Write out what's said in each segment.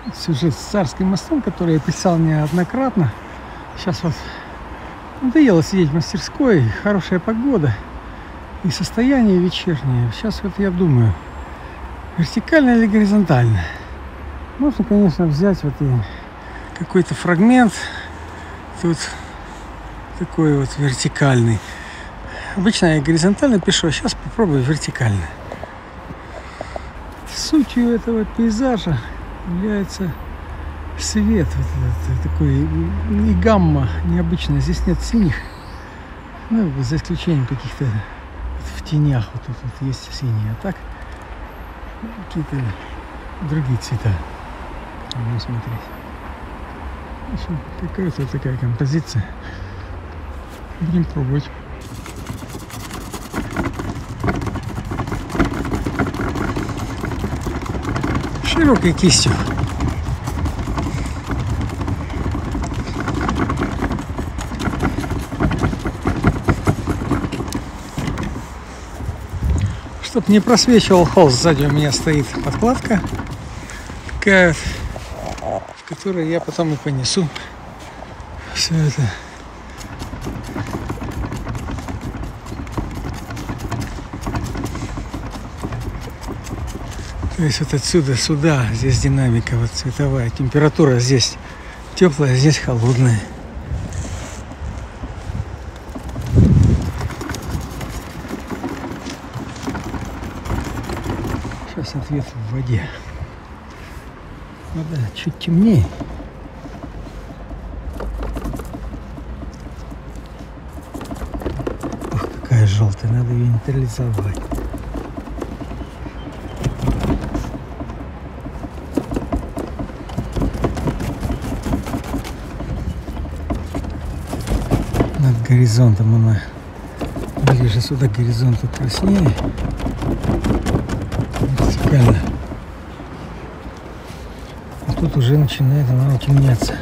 Сюжет с Царским мостом, который я писал неоднократно. Сейчас вот надоело сидеть в мастерской, хорошая погода и состояние вечернее. Сейчас вот я думаю, вертикально или горизонтально. Можно, конечно, взять вот и какой-то фрагмент тут такой вот вертикальный. Обычно я горизонтально пишу, а сейчас попробую вертикально. Сутью этого пейзажа является свет, вот этот, такой и гамма необычная. Здесь нет синих, ну, за исключением каких-то вот в тенях вот тут вот есть синие, а так какие-то другие цвета. Можно смотреть. В общем, какая-то вот такая композиция. Будем пробовать. Широкой кистью. Чтоб не просвечивал холст, сзади у меня стоит подкладка такая, в которой я потом и понесу все это. То есть вот отсюда сюда, здесь динамика вот цветовая, температура здесь теплая, здесь холодная. Сейчас ответ в воде. Вода чуть темнее. Ох, какая желтая, надо ее нейтрализовать. Над горизонтом она ближе сюда к горизонту краснее. Вертикально. А тут уже начинает она утемняться.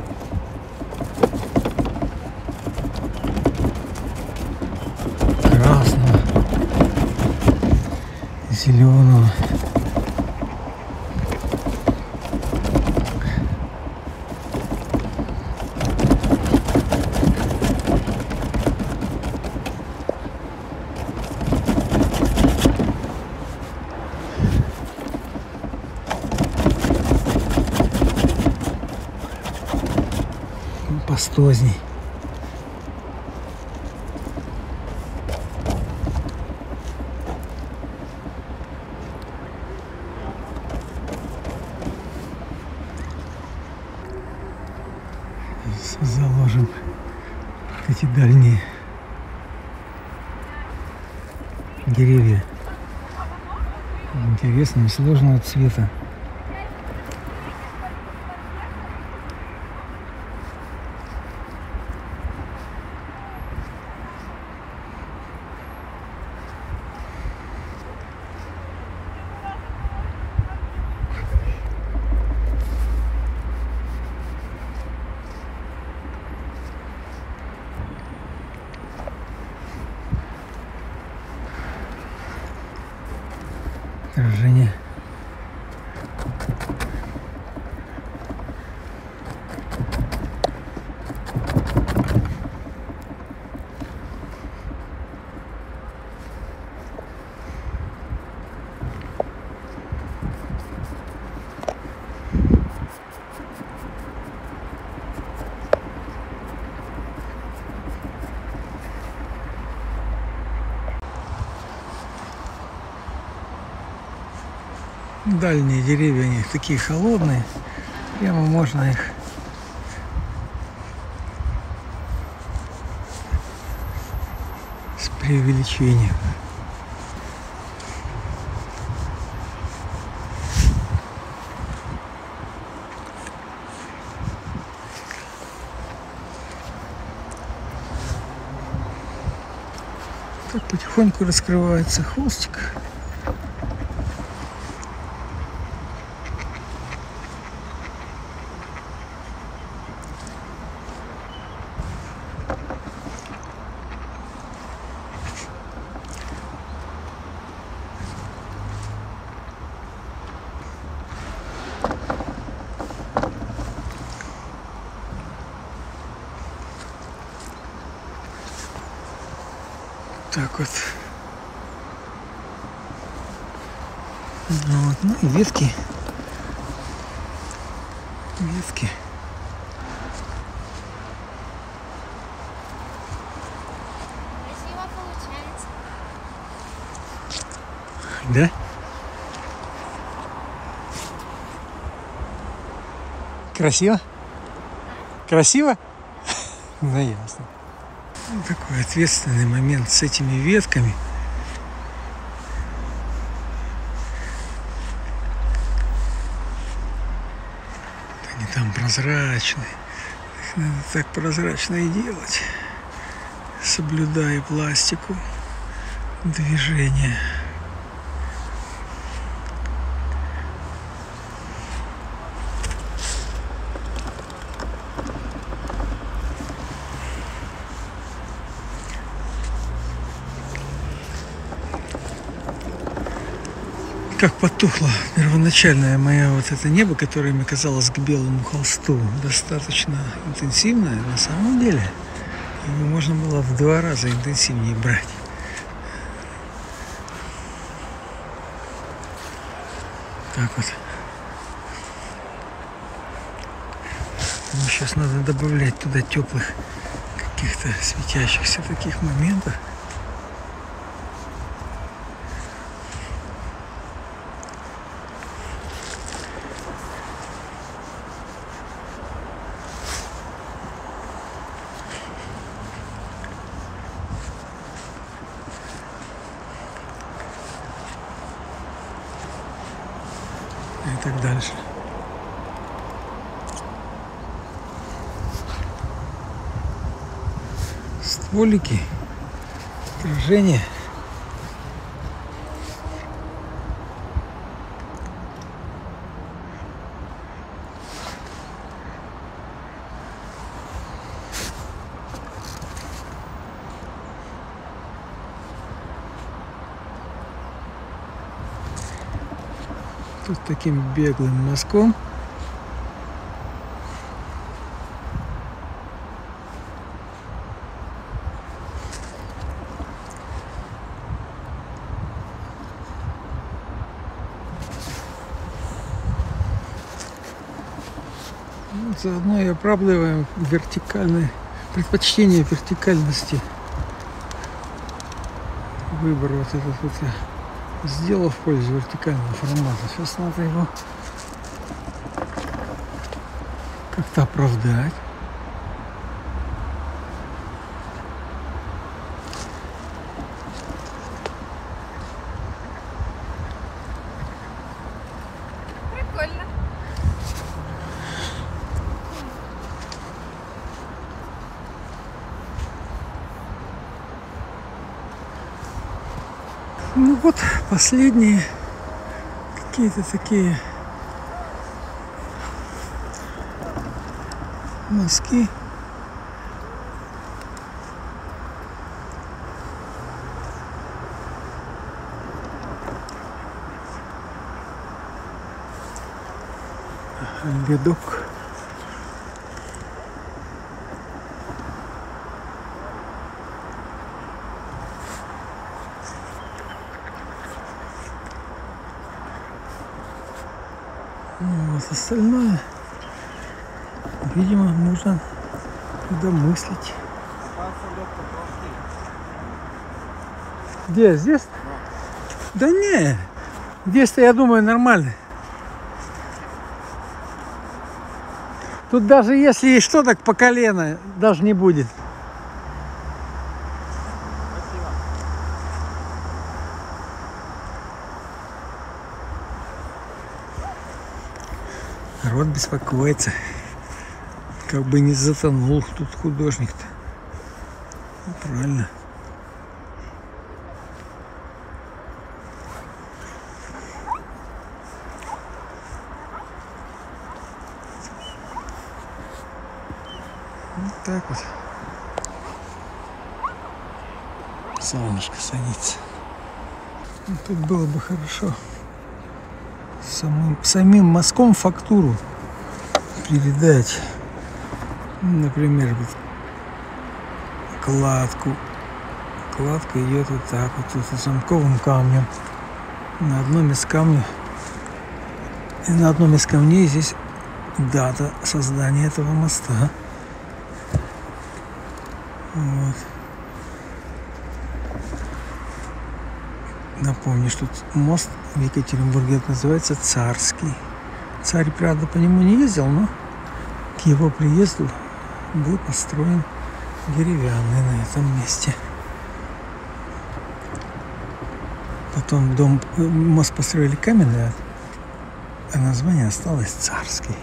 Красного, зеленого. Пастозней. Заложим эти дальние деревья интересного, сложного цвета. Отражение. Дальние деревья, они такие холодные, прямо можно их с преувеличением. Так потихоньку раскрывается хвостик. Так вот. Вот. Ну и ветки. Ветки. Красиво получается. Да? Красиво? Красиво? Ну, ясно. Ну, такой ответственный момент с этими ветками. Они там прозрачные. Их надо так прозрачно и делать, соблюдая пластику движения. Как потухло первоначальное мое вот это небо, которое мне казалось к белому холсту достаточно интенсивное, на самом деле его можно было в 2 раза интенсивнее брать. Так вот. Ну, сейчас надо добавлять туда теплых каких-то светящихся таких моментов. И так дальше. Стволики, отражение. Тут таким беглым мазком. Вот заодно и оправдываем вертикальное предпочтение вертикальности. Выбор вот этот вот я сделал в пользу вертикального формата. Сейчас надо его как-то оправдать. Прикольно. Ну вот последние какие-то такие мазки. Годок. Вот остальное, видимо, нужно домыслить. Где? Здесь? Да не, здесь-то, я думаю, нормально. Тут даже если и что, так по колено даже не будет. Народ беспокоится, как бы не затонул тут художник-то. Ну, правильно. Вот так вот. Солнышко садится. Ну, тут было бы хорошо самим мазком фактуру передать. Например, вот кладку кладка идет вот так вот, тут замковым камнем. На одном из камней, и на одном из камней здесь дата создания этого моста. Вот. Напомню, что мост в Екатеринбурге называется Царский. Царь, правда, по нему не ездил, но к его приезду был построен деревянный на этом месте. Потом мост построили каменный, а название осталось Царский.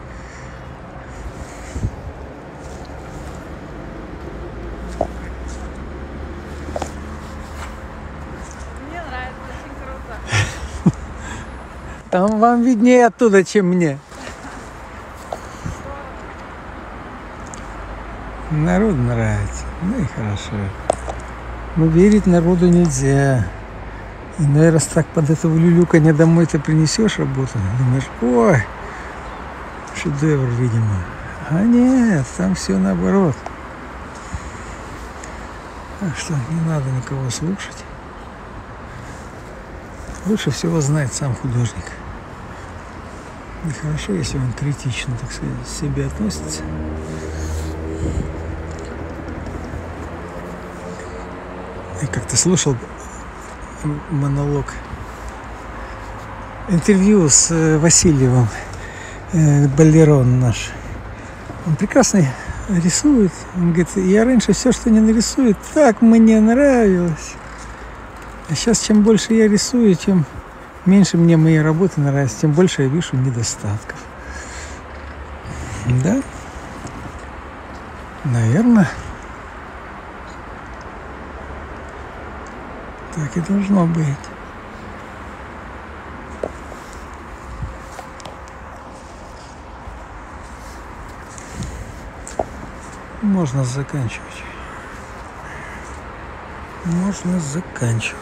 Мне нравится, очень круто. Там вам виднее оттуда, чем мне. Народу нравится. Ну и хорошо. Но верить народу нельзя. Иной раз так под этого люлюканья домой ты принесешь работу, думаешь, ой, шедевр, видимо. А нет, там все наоборот. Так что не надо никого слушать. Лучше всего знает сам художник. И хорошо, если он критично, так сказать, к себе относится. И как-то слушал монолог, интервью с Васильевым, Балерон наш. Он прекрасно рисует. Он говорит, я раньше все, что не нарисую, так мне нравилось. А сейчас, чем больше я рисую, тем меньше мне моей работы нравится, тем больше я вижу недостатков. Да? Наверное. Так и должно быть. Можно заканчивать. Можно заканчивать.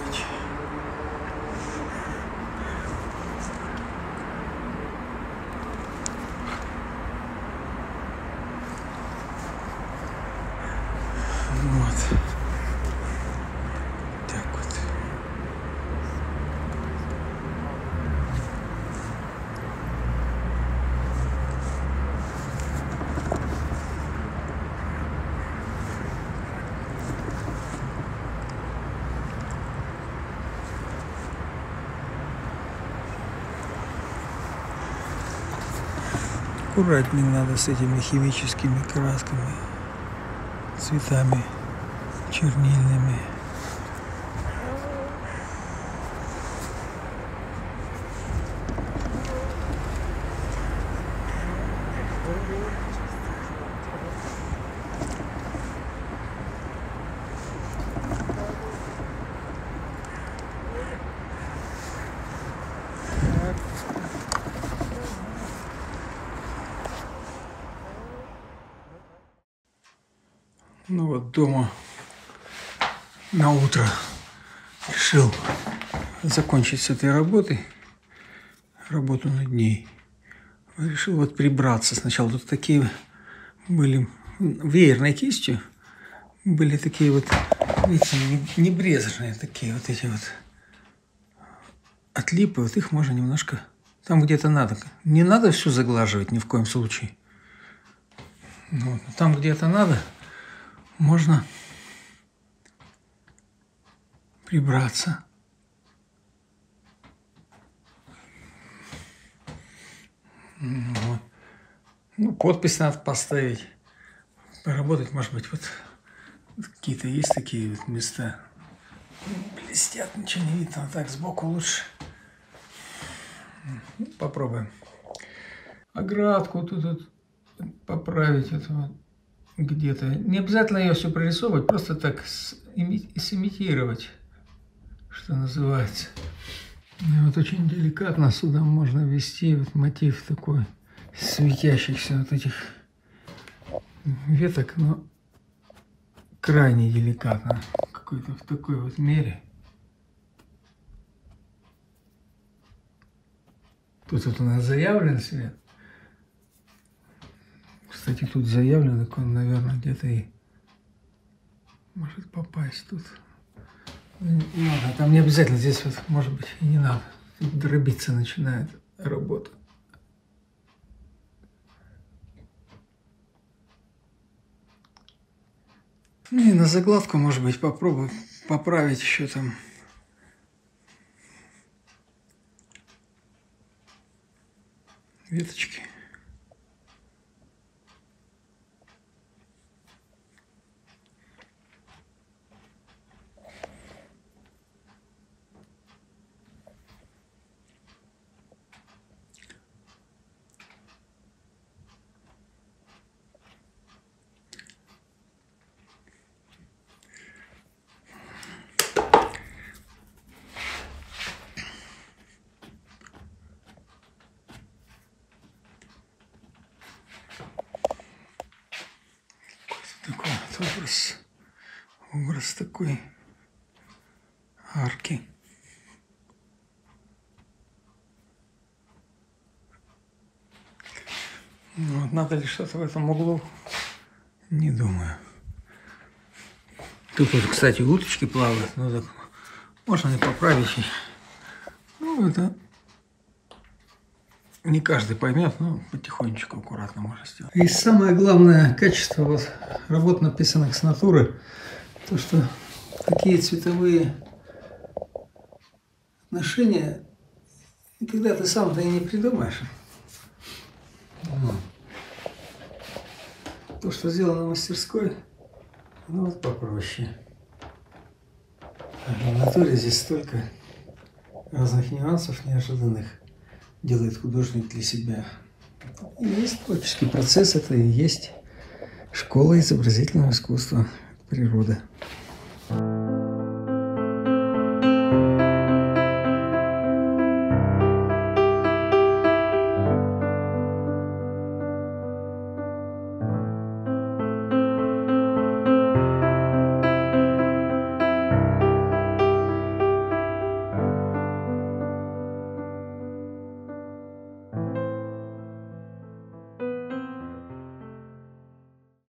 Вот. Так вот. Аккуратнее надо с этими химическими красками, цветами чернильными. Ну вот дома на утро решил закончить с этой работой, работу над ней. Решил вот прибраться сначала. Тут такие были веерной кистью, были такие вот, видите, небрежные такие вот эти вот отлипы. Вот их можно немножко, там где-то надо. Не надо все заглаживать ни в коем случае. Вот. Там где-то надо. Можно прибраться. Вот. Ну, подпись надо поставить. Поработать, может быть, вот какие-то есть такие вот места. Блестят, ничего не видно. Вот так сбоку лучше. Ну, попробуем. Оградку тут поправить. Это вот. Где-то. Не обязательно ее все прорисовывать, просто так сымитировать, что называется. И вот очень деликатно сюда можно ввести вот мотив такой светящихся вот этих веток, но крайне деликатно, какой-то в такой вот мере. Тут вот у нас заявлен свет. Кстати, тут заявлено, так он, наверное, где-то и может попасть тут. Ладно, там не обязательно, здесь вот, может быть, и не надо. Тут дробиться начинает работа. Ну и на загладку, может быть, попробую поправить еще там. Веточки. Такой вот образ такой арки. Вот, надо ли что-то в этом углу? Не думаю. Тут вот, кстати, уточки плавают, но так можно и поправить. Ну, это не каждый поймет, но потихонечку, аккуратно можно сделать. И самое главное качество вот работ, написанных с натуры, то, что такие цветовые отношения, когда ты сам-то и не придумаешь. То, что сделано в мастерской, ну вот попроще. А в натуре здесь столько разных нюансов неожиданных делает художник для себя. И есть творческий процесс, это и есть школа изобразительного искусства, природа.